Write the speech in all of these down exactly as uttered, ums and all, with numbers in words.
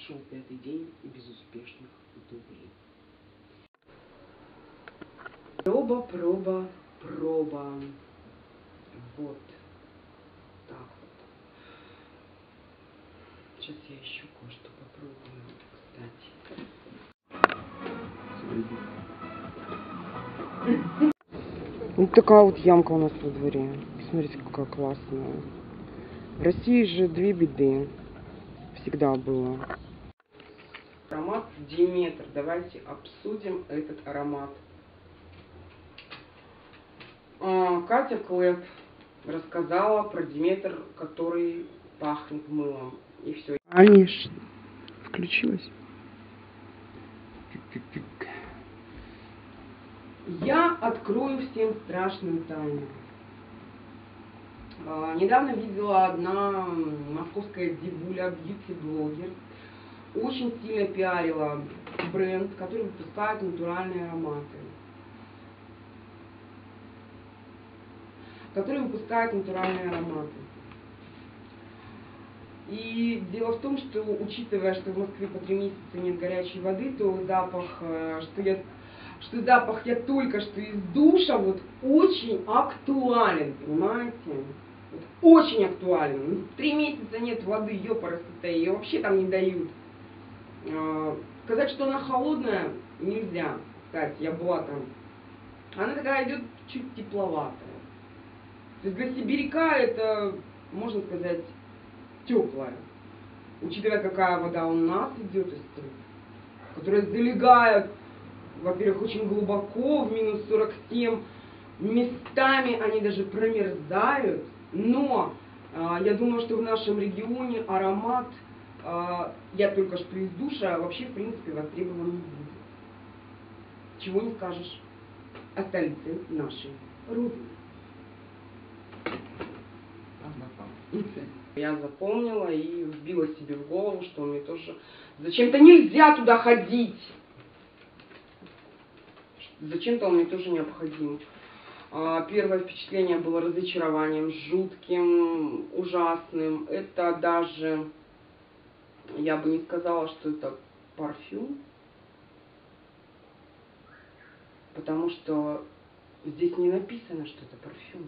Шел пятый день безуспешных дублей. Проба, проба, проба. Вот. Так вот. Сейчас я еще кое-что попробую, кстати. Вот такая вот ямка у нас во дворе. Смотрите, какая классная. В России же две беды. Всегда было. Аромат Диметр. Давайте обсудим этот аромат. Катя Клэп рассказала про Диметр, который пахнет мылом. И все. Конечно. Включилась. Я открою всем страшную тайну. А, недавно видела одна московская дебуля, бьюти-блогер, очень сильно пиарила бренд, который выпускает натуральные ароматы. Который выпускает натуральные ароматы. И дело в том, что, учитывая, что в Москве по три месяца нет горячей воды, то запах, что я, что запах я только что из душа, вот очень актуален, понимаете? Вот очень актуален. Три месяца нет воды, ёпарасоте, ее вообще там не дают. Сказать, что она холодная, нельзя. Кстати, я была там. Она такая идет чуть тепловатая. То есть для сибиряка это, можно сказать, теплая. Учитывая, какая вода у нас идет из труб, которая залегает, во-первых, очень глубоко, в минус сорок семь, местами они даже промерзают. Но э, я думаю, что в нашем регионе аромат, э, я только что из душа, вообще, в принципе, востребован не будет. Чего не скажешь о столице нашей Родины. Я запомнила и вбила себе в голову, что мне тоже зачем-то нельзя туда ходить. Зачем-то он мне тоже необходим. Первое впечатление было разочарованием, жутким, ужасным. Это даже, я бы не сказала, что это парфюм. Потому что здесь не написано, что это парфюм.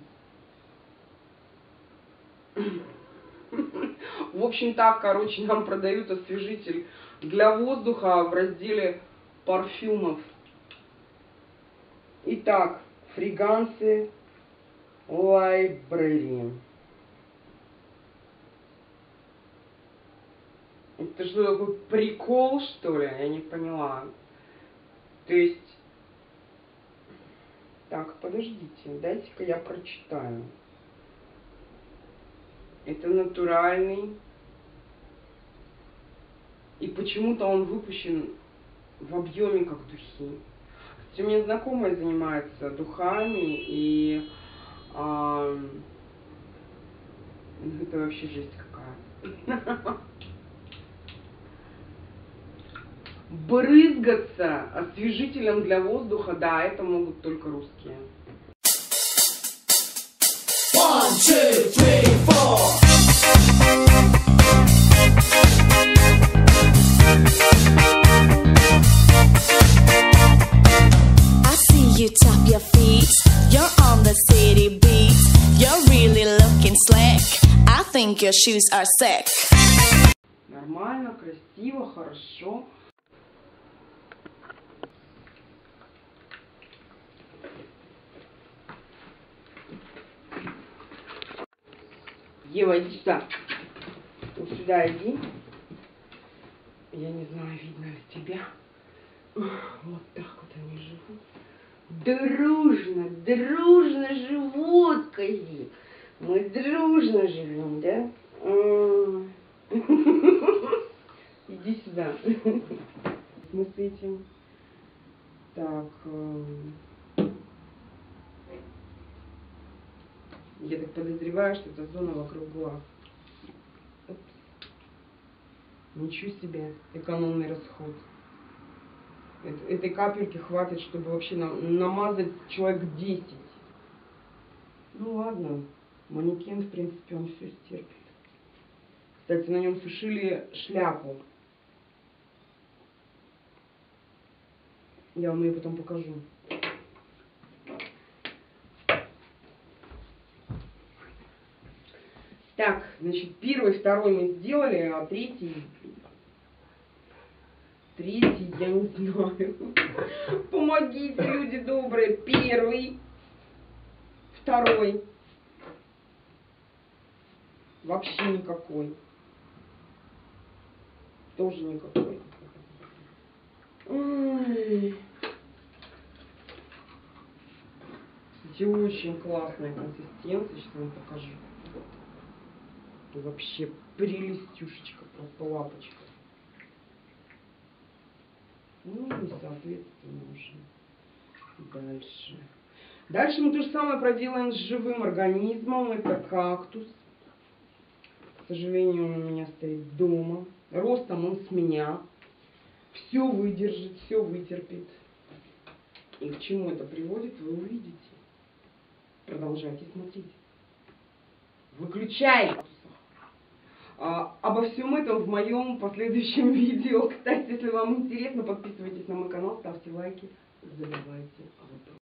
В общем, так, короче, нам продают освежитель для воздуха в разделе парфюмов. Итак, фрагрансы Library. Это что, такой прикол, что ли? Я не поняла. То есть... Так, подождите, дайте-ка я прочитаю. Это натуральный. И почему-то он выпущен в объеме как духи. У меня знакомая занимается духами, и а, это вообще жесть какая. Брызгаться освежителем для воздуха, да, это могут только русские. One, two, three, four. You tap your feet, you're on the city beat. You're really looking slick. I think your shoes are sick. Нормально, красиво, хорошо. Ева, иди сюда. Вот сюда иди. Я не знаю, видно ли тебя. Вот так вот они живут. Дружно, дружно живут, кози. Мы дружно живем, да? Иди сюда. Мы с этим. Так. Я так подозреваю, что это зона вокруг глаз. Опс. Ничего себе, экономный расход. Этой капельки хватит, чтобы вообще намазать человек десять. Ну ладно, манекен, в принципе, он все стерпит. Кстати, на нем сушили шляпу. Я вам ее потом покажу. Так, значит, первый, второй мы сделали, а третий... Третий, я не знаю. Помогите, люди добрые. Первый, второй. Вообще никакой. Тоже никакой. Ой. Кстати, очень классная консистенция. Сейчас вам покажу. Вообще прелестюшечка, просто лапочка. Ну и соответственно уже дальше. Дальше мы то же самое проделаем с живым организмом. Это кактус. К сожалению, он у меня стоит дома. Ростом он с меня. Все выдержит, все вытерпит. И к чему это приводит, вы увидите. Продолжайте смотреть. Выключай! А, обо всем этом в моем последующем видео. Кстати, если вам интересно, подписывайтесь на мой канал, ставьте лайки, задавайте вопросы.